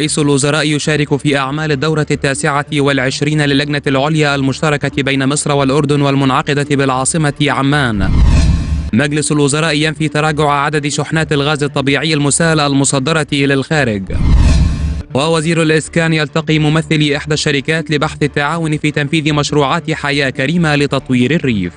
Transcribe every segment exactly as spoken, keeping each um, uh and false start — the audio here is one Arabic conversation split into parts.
رئيس الوزراء يشارك في أعمال الدورة التاسعة والعشرين للجنة العليا المشتركة بين مصر والأردن والمنعقدة بالعاصمة عمان. مجلس الوزراء ينفي تراجع عدد شحنات الغاز الطبيعي المسال المصدرة إلى الخارج. ووزير الإسكان يلتقي ممثلي إحدى الشركات لبحث التعاون في تنفيذ مشروعات حياة كريمة لتطوير الريف.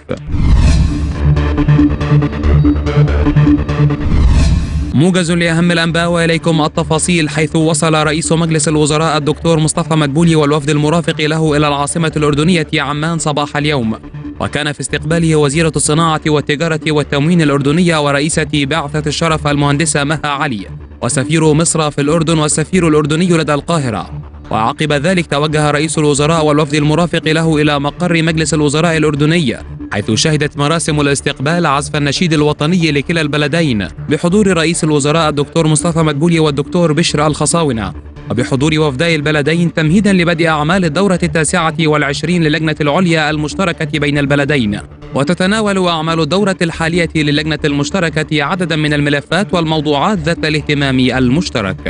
موجز لأهم الأنباء وإليكم التفاصيل. حيث وصل رئيس مجلس الوزراء الدكتور مصطفى مدبولي والوفد المرافق له إلى العاصمة الأردنية عمان صباح اليوم، وكان في استقباله وزيرة الصناعة والتجارة والتموين الأردنية ورئيسة بعثة الشرف المهندسة مها علي، وسفير مصر في الأردن والسفير الأردني لدى القاهرة. وعقب ذلك توجه رئيس الوزراء والوفد المرافق له إلى مقر مجلس الوزراء الأردني، حيث شهدت مراسم الاستقبال عزف النشيد الوطني لكلا البلدين بحضور رئيس الوزراء الدكتور مصطفى مدبولي والدكتور بشر الخصاونة، وبحضور وفدي البلدين تمهيدا لبدء أعمال الدورة التاسعة والعشرين للجنة العليا المشتركة بين البلدين. وتتناول أعمال الدورة الحالية للجنة المشتركة عددا من الملفات والموضوعات ذات الاهتمام المشترك.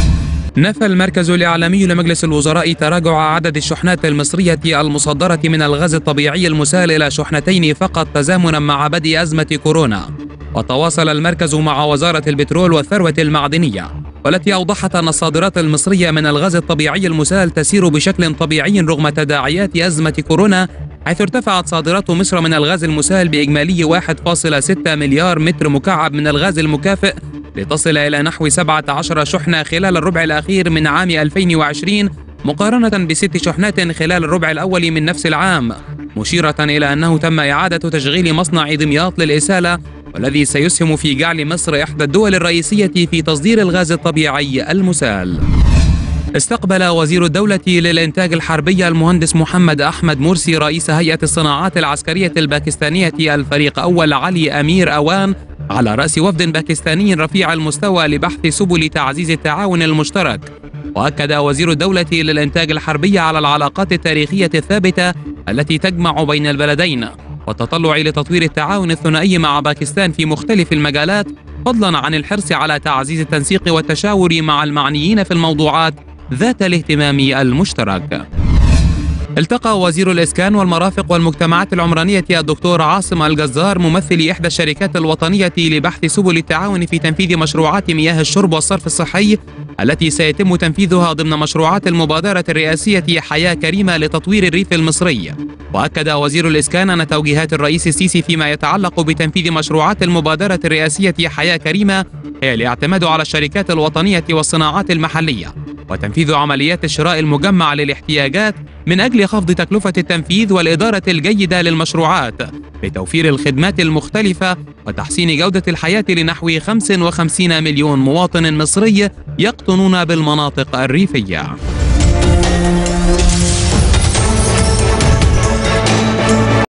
نفى المركز الإعلامي لمجلس الوزراء تراجع عدد الشحنات المصرية المصدرة من الغاز الطبيعي المسال إلى شحنتين فقط تزامنا مع بدء أزمة كورونا. وتواصل المركز مع وزارة البترول والثروة المعدنية، والتي أوضحت أن الصادرات المصرية من الغاز الطبيعي المسال تسير بشكل طبيعي رغم تداعيات أزمة كورونا، حيث ارتفعت صادرات مصر من الغاز المسال بإجمالي واحد فاصلة ستة مليار متر مكعب من الغاز المكافئ، لتصل إلى نحو سبعة عشر شحنة خلال الربع الأخير من عام ألفين وعشرين مقارنة بست شحنات خلال الربع الأول من نفس العام، مشيرة إلى أنه تم إعادة تشغيل مصنع دمياط للإسالة، والذي سيسهم في جعل مصر إحدى الدول الرئيسية في تصدير الغاز الطبيعي المسال. استقبل وزير الدولة للإنتاج الحربي المهندس محمد أحمد مرسي رئيس هيئة الصناعات العسكرية الباكستانية الفريق أول علي أمير أوان على رأس وفد باكستاني رفيع المستوى لبحث سبل تعزيز التعاون المشترك. وأكد وزير الدولة للإنتاج الحربي على العلاقات التاريخية الثابتة التي تجمع بين البلدين، والتطلع لتطوير التعاون الثنائي مع باكستان في مختلف المجالات، فضلا عن الحرص على تعزيز التنسيق والتشاور مع المعنيين في الموضوعات ذات الاهتمام المشترك. التقى وزير الإسكان والمرافق والمجتمعات العمرانية الدكتور عاصم الجزار ممثل إحدى الشركات الوطنية لبحث سبل التعاون في تنفيذ مشروعات مياه الشرب والصرف الصحي التي سيتم تنفيذها ضمن مشروعات المبادرة الرئاسية حياة كريمة لتطوير الريف المصري. وأكد وزير الإسكان أن توجيهات الرئيس السيسي فيما يتعلق بتنفيذ مشروعات المبادرة الرئاسية حياة كريمة هي الاعتماد على الشركات الوطنية والصناعات المحلية، وتنفيذ عمليات الشراء المجمع للاحتياجات من أجل خفض تكلفة التنفيذ والإدارة الجيدة للمشروعات لتوفير الخدمات المختلفة وتحسين جودة الحياة لنحو خمسة وخمسين مليون مواطن مصري يقطنون بالمناطق الريفية.